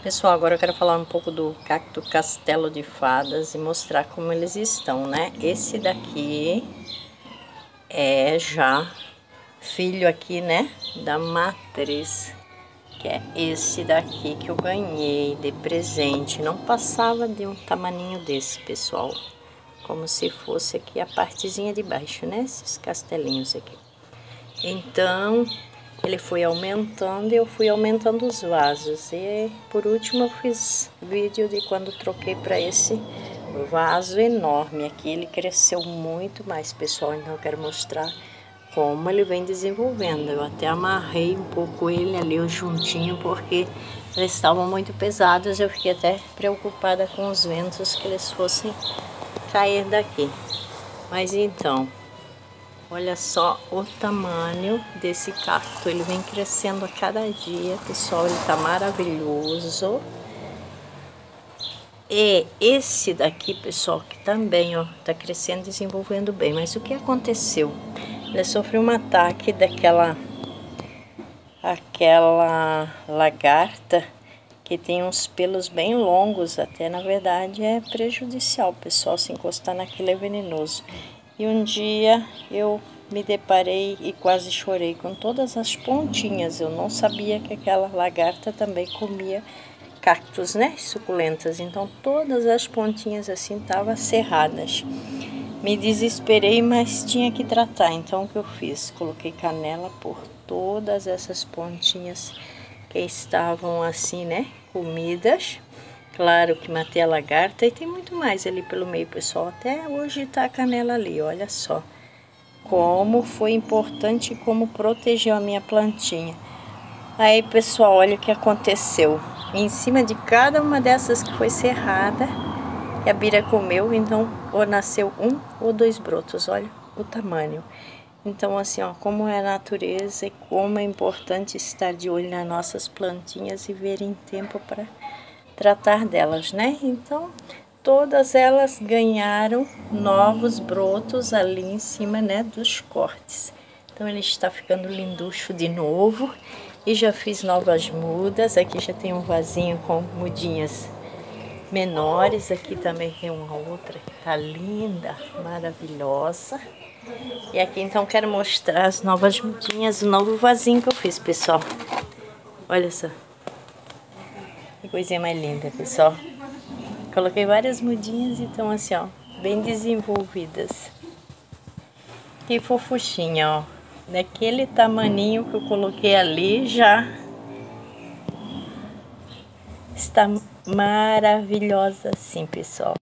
Pessoal, agora eu quero falar um pouco do cacto castelo de fadas e mostrar como eles estão, né? Esse daqui é já filho aqui, né, da matriz, que é esse daqui que eu ganhei de presente. Não passava de um tamaninho desse, pessoal. Como se fosse aqui a partezinha de baixo, né? Esses castelinhos aqui. Então, ele foi aumentando e eu fui aumentando os vasos. E por último eu fiz vídeo de quando troquei para esse vaso enorme. Aqui ele cresceu muito mais, pessoal. Então eu quero mostrar como ele vem desenvolvendo. Eu até amarrei um pouco ele ali juntinho porque eles estavam muito pesados. Eu fiquei até preocupada com os ventos que eles fossem cair daqui. Mas então, olha só o tamanho desse cacto. Ele vem crescendo a cada dia, pessoal. Ele tá maravilhoso. E esse daqui, pessoal, que também, ó, tá crescendo, desenvolvendo bem. Mas o que aconteceu? Ele sofreu um ataque daquela lagarta que tem uns pelos bem longos. Até, na verdade, é prejudicial, pessoal. Se encostar naquilo é venenoso. E um dia eu me deparei e quase chorei com todas as pontinhas. Eu não sabia que aquela lagarta também comia cactos, né? Suculentas. Então todas as pontinhas assim estavam serradas. Me desesperei, mas tinha que tratar. Então o que eu fiz? Coloquei canela por todas essas pontinhas que estavam assim, né? Comidas. Claro que matei a lagarta e tem muito mais ali pelo meio, pessoal. Até hoje tá a canela ali, olha só. Como foi importante, como protegeu a minha plantinha. Aí, pessoal, olha o que aconteceu. Em cima de cada uma dessas que foi serrada, a Bira comeu, então ou nasceu 1 ou 2 brotos, olha o tamanho. Então, assim, ó, como é a natureza e como é importante estar de olho nas nossas plantinhas e ver em tempo para tratar delas, né? Então, todas elas ganharam novos brotos ali em cima, né, dos cortes. Então, ele está ficando linducho de novo. E já fiz novas mudas. Aqui já tem um vasinho com mudinhas menores. Aqui também tem uma outra que tá linda, maravilhosa. E aqui então quero mostrar as novas mudinhas, o novo vasinho que eu fiz, pessoal. Olha só. Que coisinha mais linda, pessoal. Coloquei várias mudinhas e estão assim, ó, bem desenvolvidas. Que fofuchinha, ó. Daquele tamaninho que eu coloquei ali já está maravilhosa assim, pessoal.